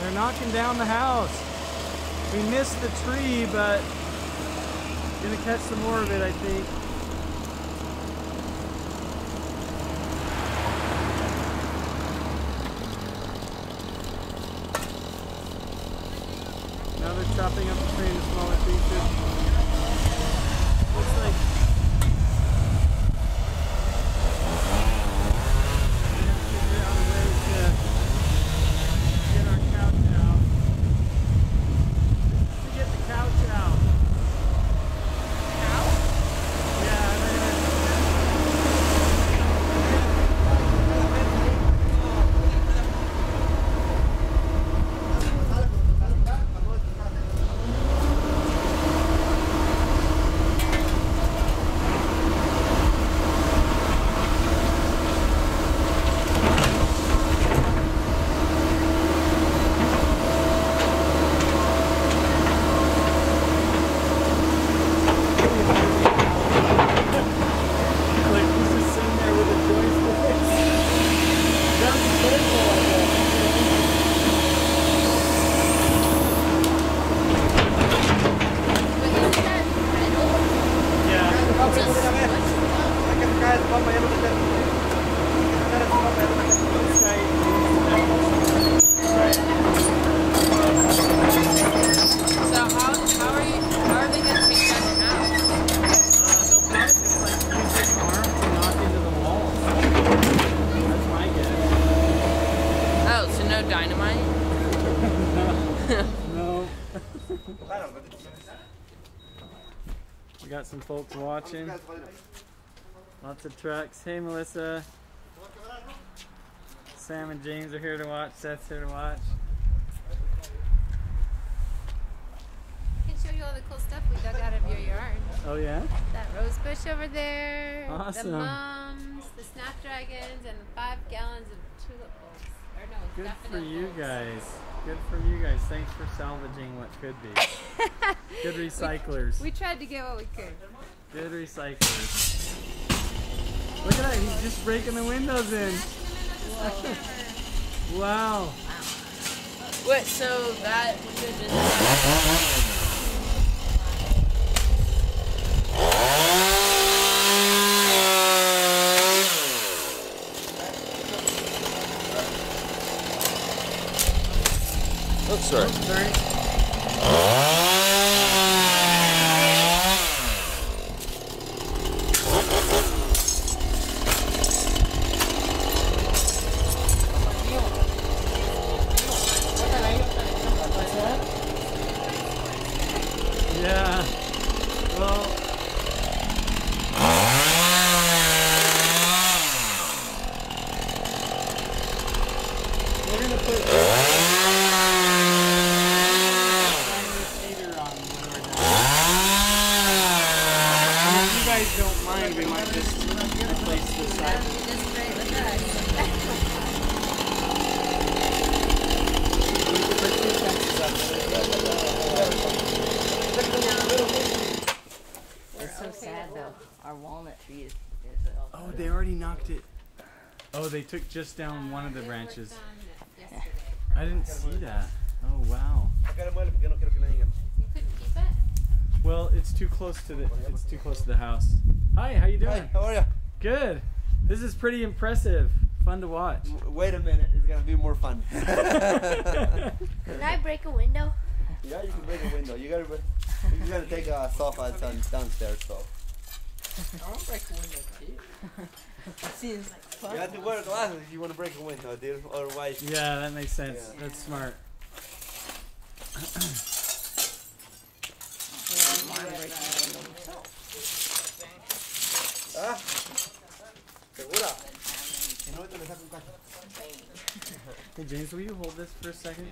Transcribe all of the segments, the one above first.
They're knocking down the house. We missed the tree, but gonna catch some more of it, I think. Now they're chopping up the tree into smaller pieces. Looks like we're gonna figure out a way to get our couch out. To get the couch out. Couch? Yeah, we got some folks watching. Lots of trucks. Hey Melissa. Sam and James are here to watch. Seth's here to watch. I can show you all the cool stuff we dug out of your yard. Oh yeah? That rose bush over there. Awesome. The mums, the snapdragons, and 5 gallons of tulip bulbs. Or no, Good for daffodil you bulbs. guys. Good for you guys. Thanks for salvaging what could be. Good recyclers. We tried to get what we could. Good recyclers. Look at that. He's just breaking the windows in. Wow. What, so that window just... Oh, sorry. Yeah. Well. We're gonna put heater on when we're done. And if you guys don't mind, we might just replace the side. Just right with that. It's so sad though. Our walnut tree is Oh, they already knocked it. Oh, they took just down one of the branches. I didn't see that. Oh, wow. You couldn't keep it? Well, it's too close to the house. Hi, how you doing? Hi, how are you? Good. This is pretty impressive. Fun to watch. Wait a minute, it's gonna be more fun. Can I break a window? Yeah, you can break a window. You gotta take a sofa downstairs, so. I want to break the window too. It seems fun. You have to wear glasses if you want to break a window, dude. Otherwise. Yeah, that makes sense. Yeah. That's smart. ¿Ah? ¿Segura? Que no te le saco un cacho. Hey James, will you hold this for a second?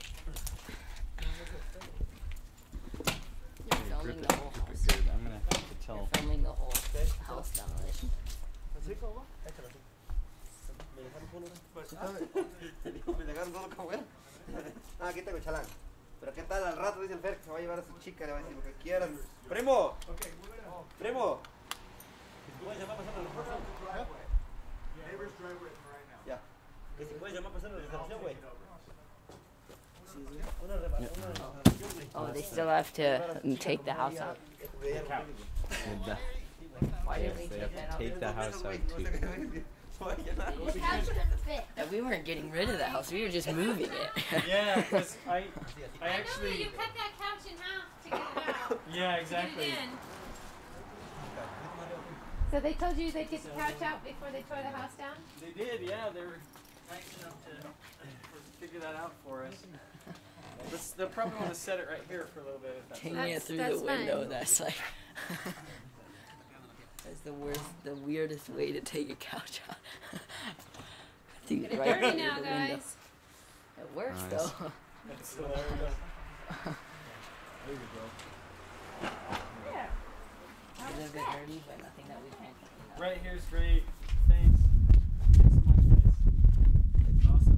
You're filming the whole house. Good. I'm gonna have to tell. You're filming the whole house demolition. ¿Así como? Échalo así. Me dejaron solo. Me dejaron solo como era. Ah, aquí tengo chalán. Pero qué tal al rato dice el Fer que se va a llevar a su chica, le va a decir lo que quieran. Primo. Primo. ¿Puedes llamar a pasar la recepción? Ya. Que si puedes llamar a pasar la recepción, güey. Oh, they still have to take the house out. Why did we They have to take the house out too. The couch couldn't fit. We weren't getting rid of the house. We were just moving it. Yeah, because I I know actually. you cut that couch in half to get it out. Yeah, To exactly. get it in. So they told you they'd get the couch out before they tore the house down? They did, yeah. They were nice enough to figure that out for us. But they'll probably want to set it right here for a little bit. If that's Hanging it through that's the window. fine. That's like that's the weirdest way to take a couch out. Dude, It's right dirty through now, the window. guys. It works Nice. though. So there we go. There we go. A little bit dirty, but nothing that we can't clean up. Right here's great. Thanks. Thanks so much, guys. Awesome.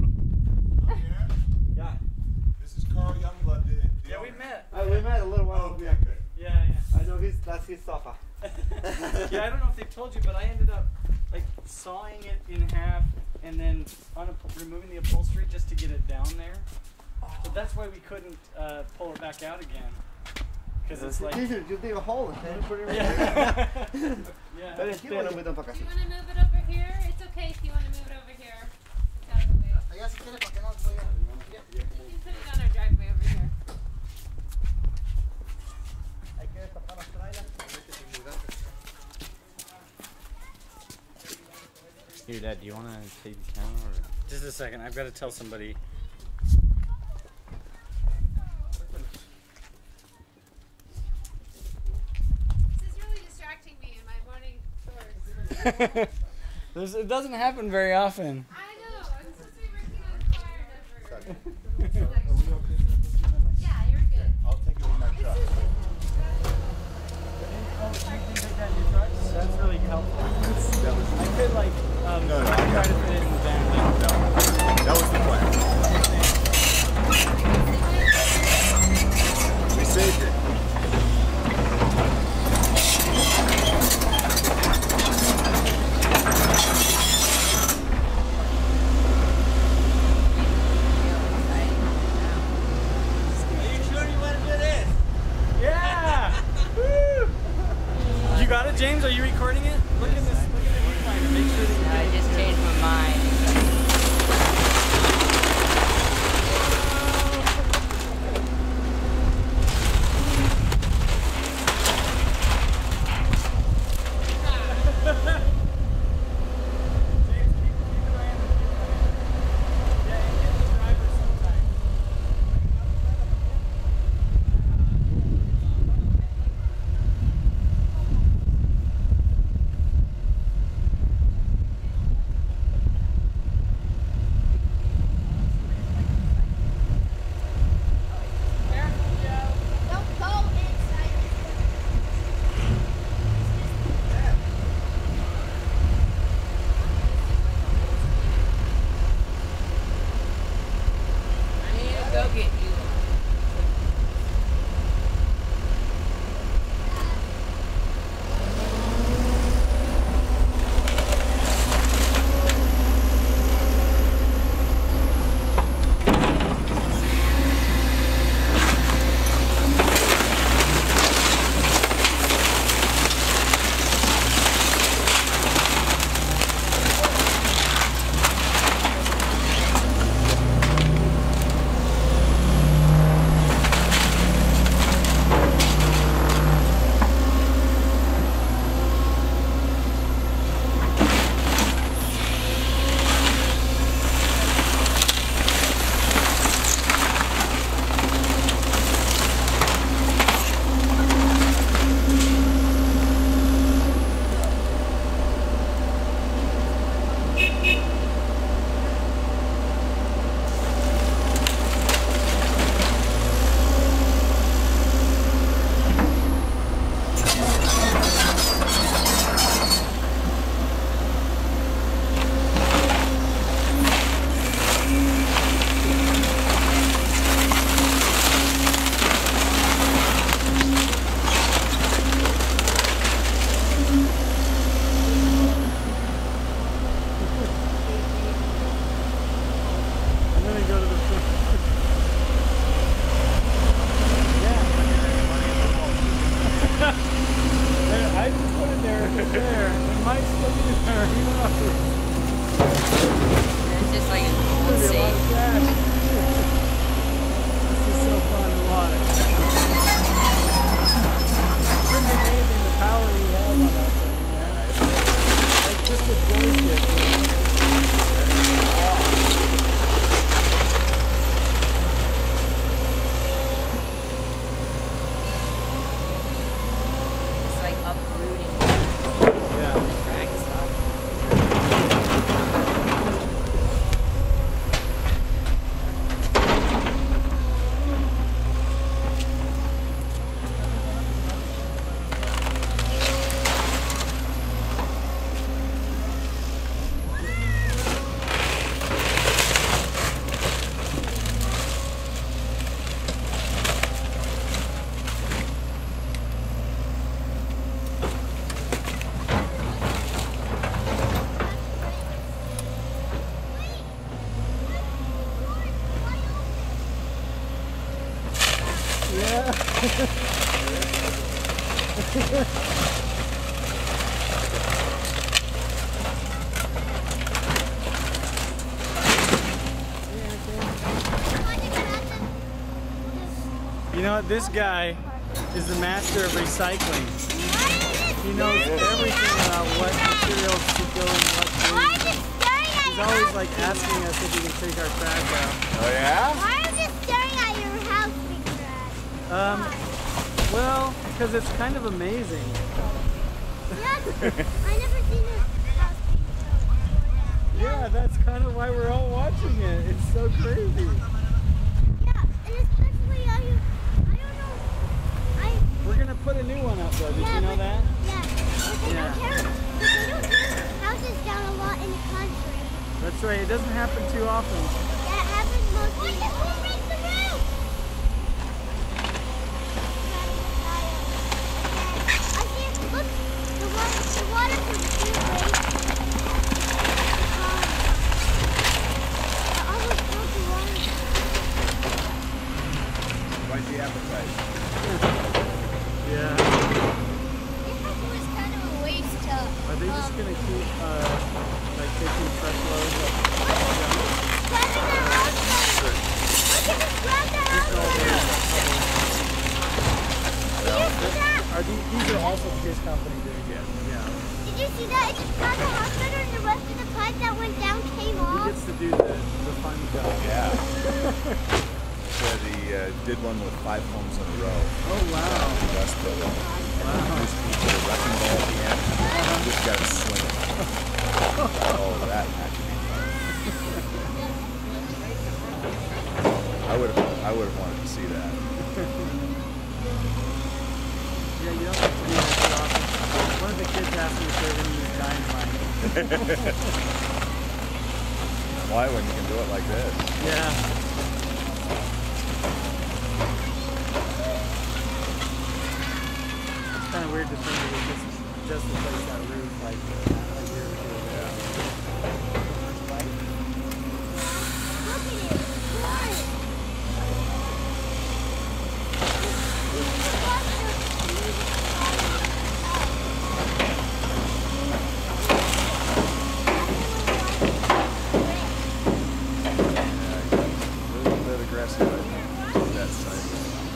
Yeah. This is Carl Youngblood. Yeah, we met. We met a little while ago. Okay. Yeah, yeah. I know that's his sofa. Yeah, I don't know if they told you, but I ended up like sawing it in half and then removing the upholstery just to get it down there. So that's why we couldn't pull it back out again. Because it's like. You dig a hole and then put it right Yeah. there. Yeah. Pero espérame un poco Do acá. you want to move it over here? It's okay if you want to move it over here. It's out of the way. Allá si quieres, para que no voy a... You can put it on our driveway over here. Hay que destapar las trailers. Here, Dad, do you want to take the camera? Or? Just a second. I've got to tell somebody. This is really distracting me in my morning chores. It doesn't happen very often. I know. I'm supposed to be working on fire number. Yeah, you're good. I'll take it with my truck. That's really helpful. I could like No, try to fit it in the van. That was the plan. We saved it. Are you sure you want to do this? Yeah! Woo! You got it, James? Are you recording it? Look at this. Look at the viewfinder. Make sure that you I just changed my mind. Don't go inside. I need to go get you. I'm gonna go to the It's just like an old This scene. is so fun to watch. It's pretty amazing the power you have on that thing, man. Like just a joystick. It's like uprooting Yeah. the track stuff. You know what? This guy is the master of recycling. He knows everything about what materials to go in what green. He's always like asking us if we can take our trash out. Oh yeah? Why are you staring at your house, big trash? Well, because it's kind of amazing. Yes, I never seen a house being Yeah, that's kind of why we're all watching it. It's so crazy. Yeah, and especially I don't know. We're gonna put a new one up though. Did Yeah, you know but- that? Yeah, but they Yeah. don't tear houses down a lot in the country. That's right. It doesn't happen too often. That happens mostly. Who breaks the roof? I see it. Look, the water from the sewer break. I almost broke the water. Why's the appetite? Yeah. This house was kind of a waste to. Are they just gonna keep like taking fresh loads of Grabbing the house phone. Look at this, grab the house phone. Did you see that? Are these are also his company doing it? Yeah. Did you see that? It just grabbed the house phone and the rest of the pipe that went down came He off. gets to do the fun job. Yeah. Said he did one with 5 homes in a row. Oh wow. West Building. Wow. Just put a wrecking ball at the end. Just got to swing it. Oh, that had to be fun. I would have wanted to see that. Yeah, you don't have to do that too often. One of the kids asked me if they're gonna use dynamite. Why when you can do it like this? Yeah. It's kind of weird to think that it's just to place that roof like a year or two ago. Look at it. What? Yeah, a little bit aggressive, I think, that side.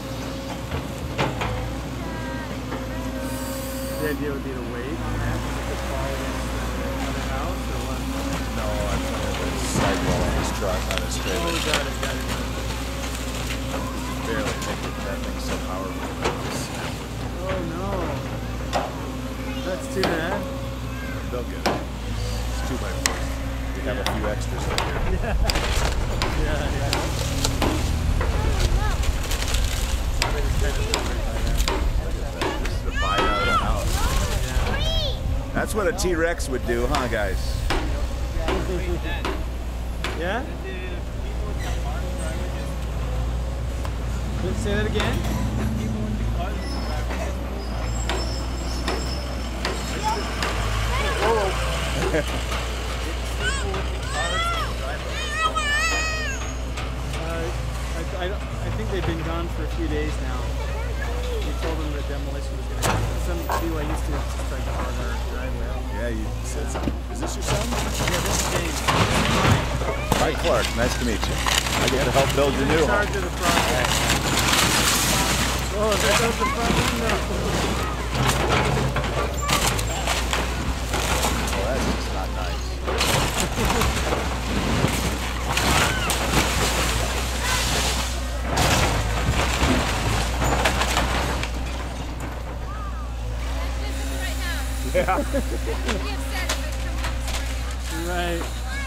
The idea would be to wait on that because it could fall against another house or what? No, I'm talking about the sidewall on his truck, on his Oh, trailer. got it. Barely make it, that thing's so powerful. Oh no. That's too bad. They'll get it. It's 2x4. We have a few extras over here. Yeah. They just kind of do it by now. This is a buy out of the house. That's what a T-Rex would do, huh, guys? Yeah? Say that again? I think they've been gone for a few days now. You told him that demolition was going to happen. Some BYU students just tried to hard our driveway. Yeah, you said something. Is this your son? Yeah, this is James. Hi, Clark. Nice to meet you. I get to help build your new In charge home. of the project. Oh, there goes the front window. Well, that's just not nice. Yeah. Right.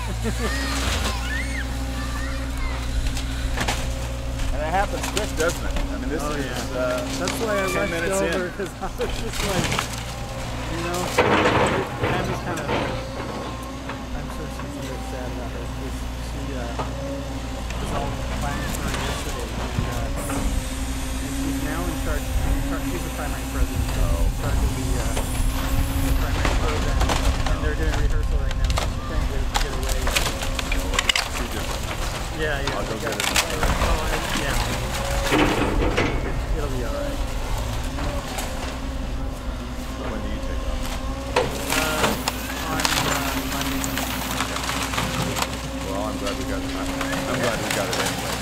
And it happens quick, doesn't it? I mean, this Oh, is yeah. That's why I 10 rushed minutes over, in. because I was just like, you know, Tammy's kind of, I'm sure she's a bit sad about this, because she was all planning for it yesterday, and she's now in charge, she's the primary president, so in charge of the primary program, and they're doing rehearsal right now, so she can't get away. Too different. Yeah, yeah. I'll go get it. Oh, yeah. It'll be alright. When do you take off? On Monday. Well, I'm glad we got it. I'm glad we got it anyway.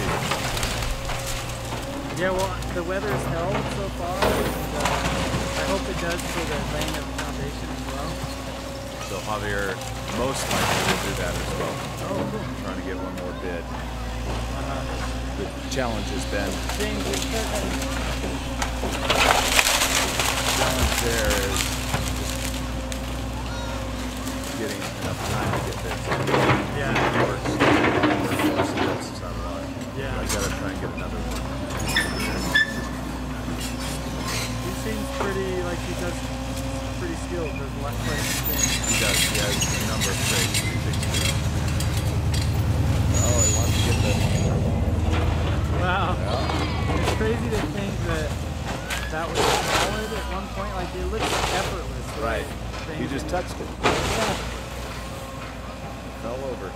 Yeah, well, the weather's held so far, and I hope it does for the laying of the foundation as well. So Javier most likely will do that as well. Oh, cool. Trying to get one more bid. Uh-huh. The challenge has been, James, we start challenge there is just getting enough time to get bids in. Yeah. Works. Most bids is out of line. Yeah. I gotta try and get another one. He seems pretty, like he does pretty skilled. There's less like things. He does. He has a number of trades that he thinks he can. Oh, he wants to get the... Wow. Yeah. It's crazy to think that that was solid at one point. Like, it looked effortless. Right. Things He just in- touched it. Yeah. Fell over.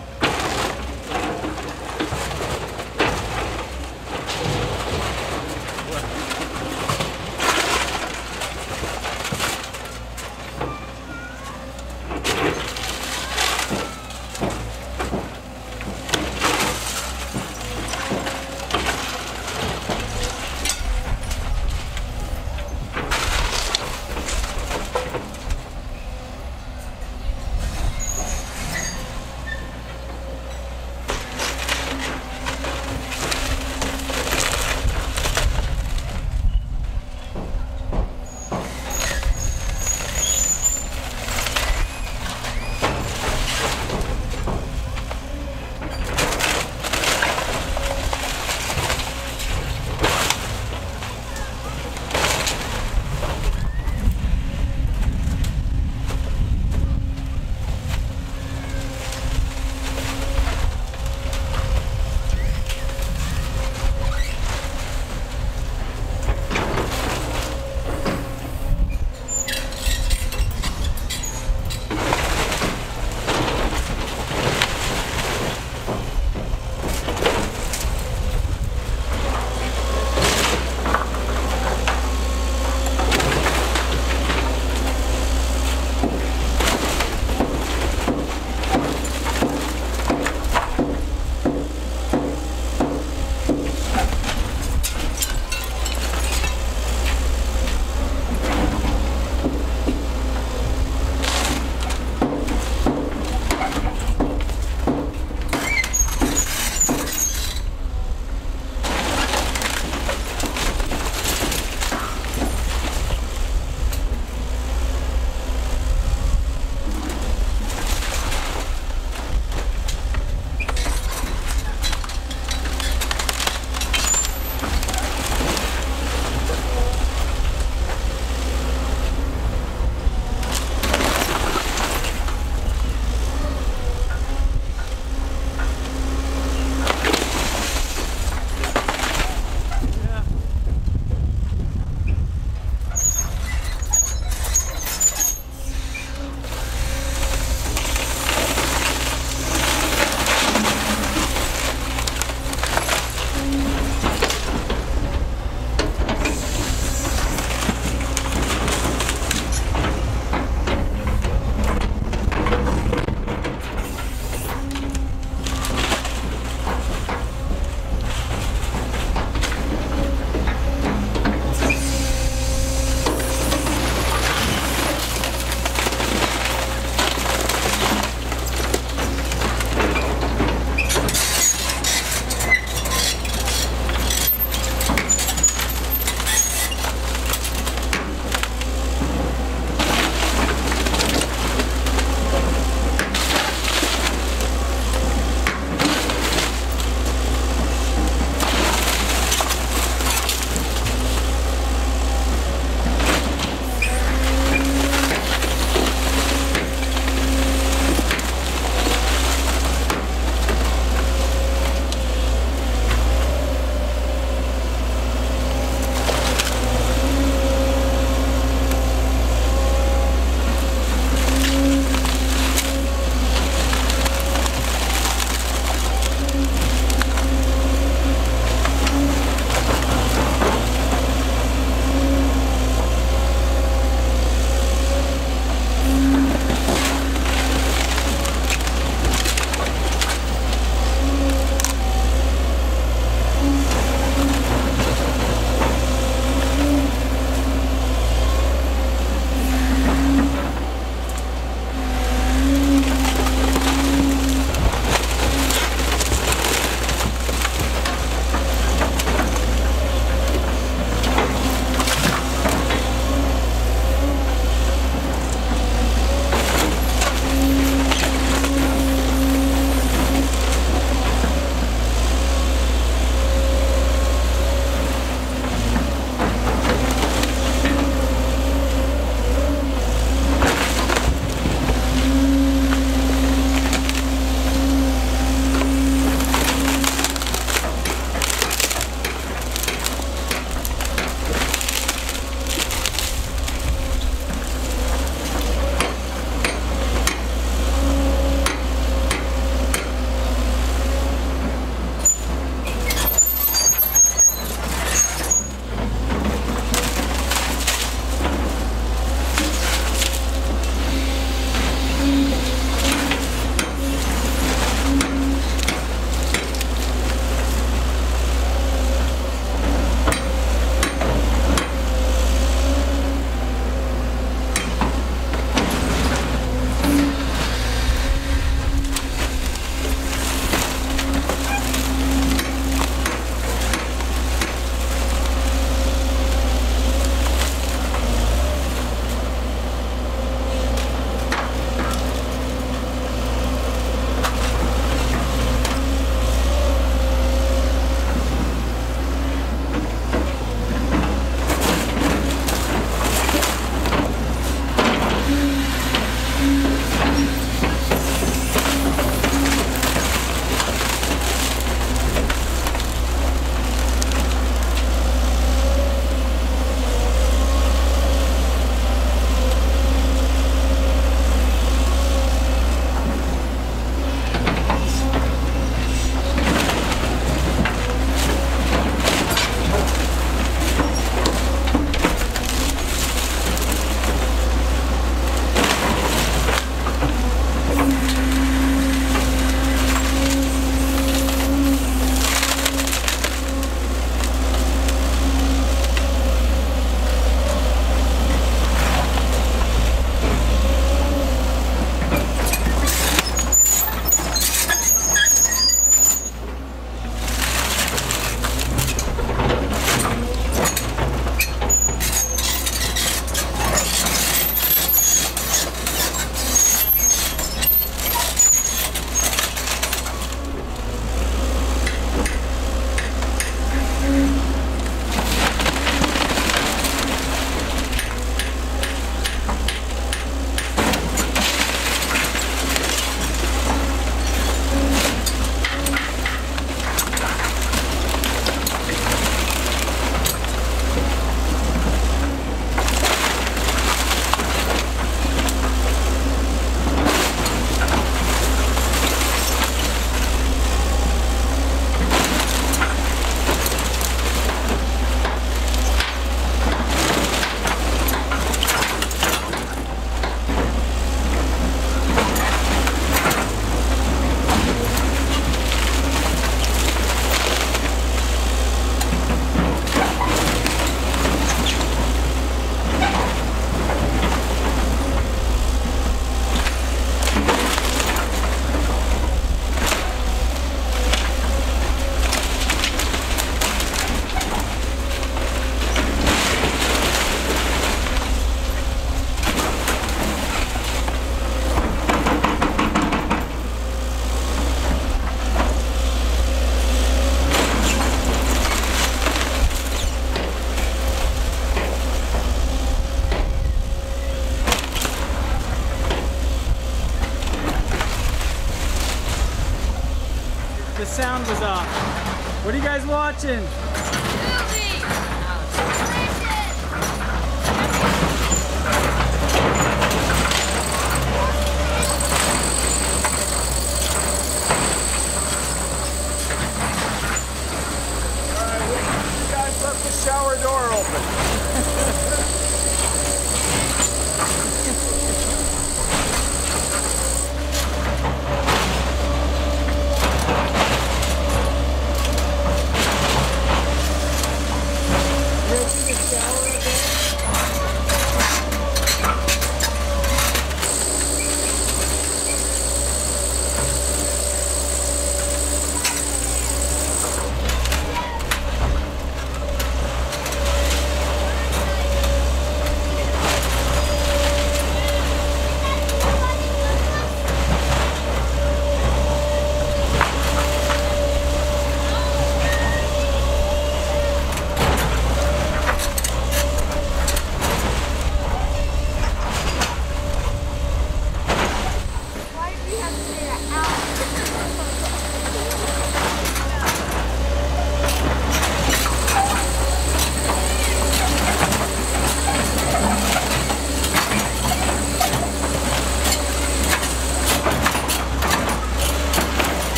sound was off. What are you guys watching? You guys left the shower door open.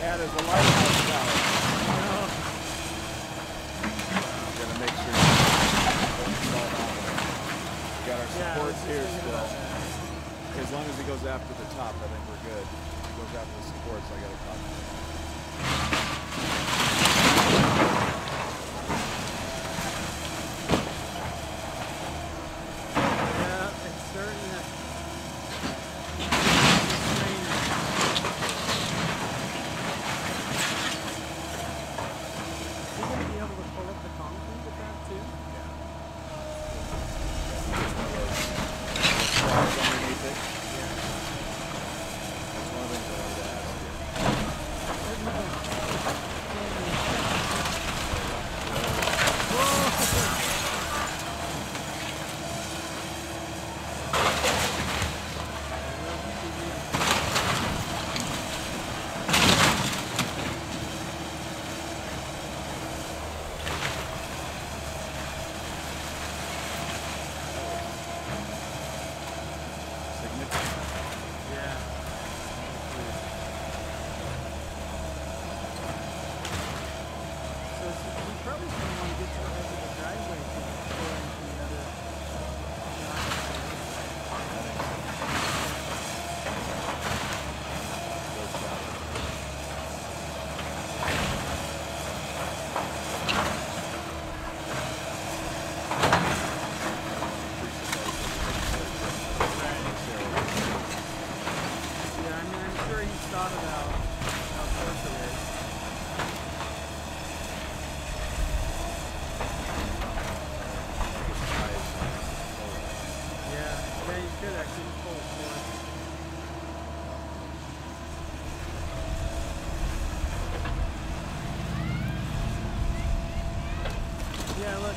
Yeah, there's a lighthouse tower. I'm gonna make sure you don't fall down there. We got our supports here still. As long as he goes after the top, I think we're good. If he goes after the supports, I gotta talk to him. Yeah, it's certain that is he going to be able to pull up the concrete with that too? Underneath it. Yeah. That's one of the things I wanted to ask you. Yeah, look.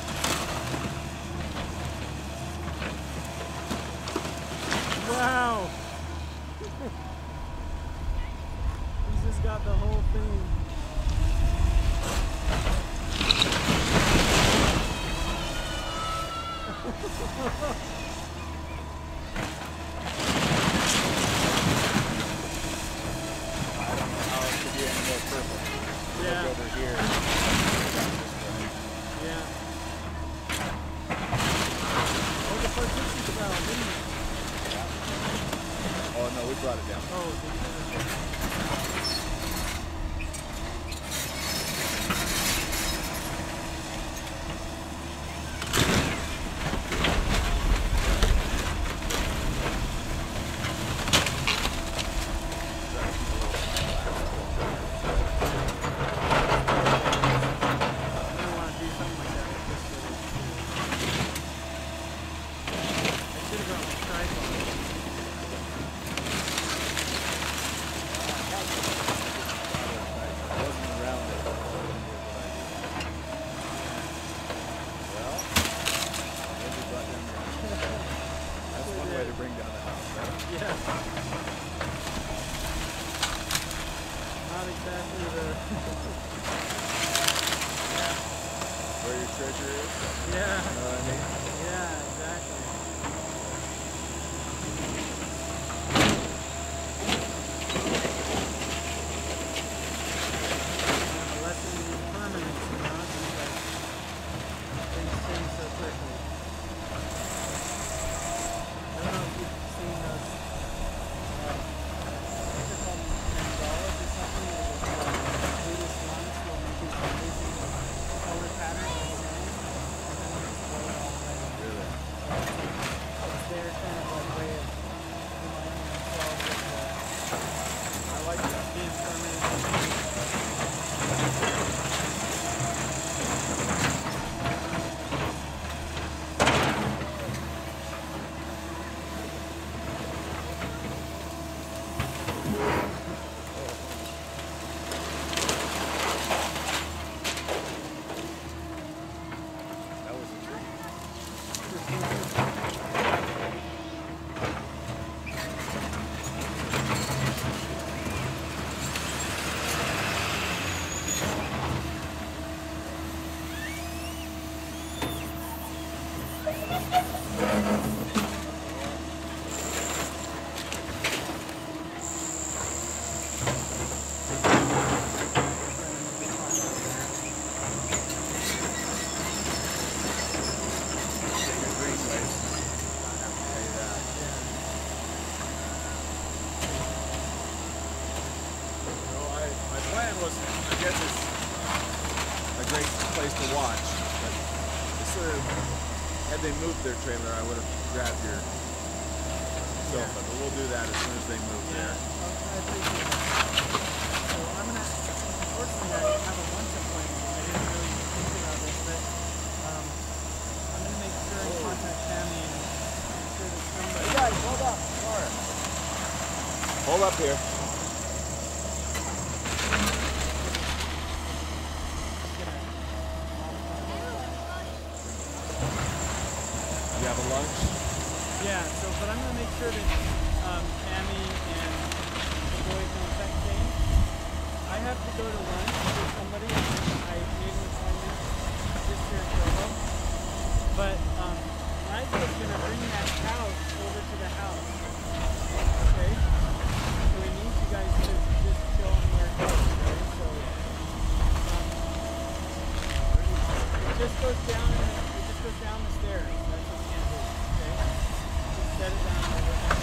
Wow. He's just got the whole thing. Yeah. Look over here. Yeah. Oh, the partition's down, didn't it? Yeah. Oh, no, we brought it down. Oh, had they moved their trailer, I would have grabbed your sofa. But we'll do that as soon as they move there. I appreciate that. So I'm gonna, unfortunately, I have a lunch appointment. I didn't really think about this, but I'm gonna make sure I contact Tammy and make sure that somebody. Hey guys, hold up. Sorry. Hold up here. You have a lunch? Yeah, so, but I'm gonna make sure that Tammy and the boys know that thing. I have to go to lunch with somebody. I made an appointment just here in Provo. But Nigel's gonna bring that couch over to the house. Okay? So we need you guys to just show him where it goes, okay? So it just goes down the stairs. That's what we can do, okay? Just set it down over there.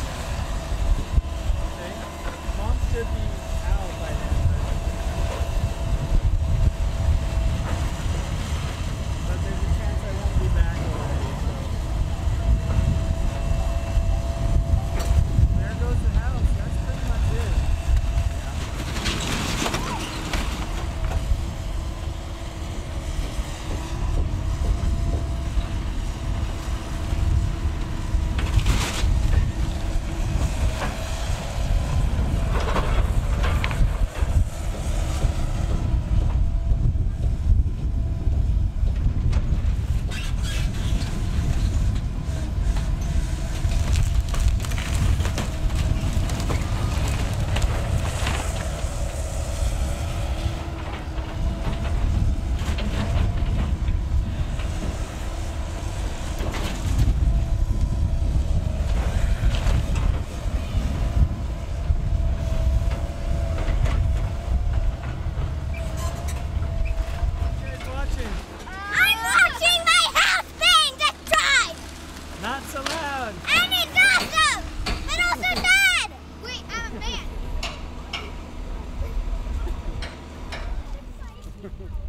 Okay? Mom should be out by then. But there's a chance I won't be back already, so. There goes the house. That's pretty much it. I'm watching my house being destroyed! Not so loud. And it's awesome! But also sad! Wait, I'm a man.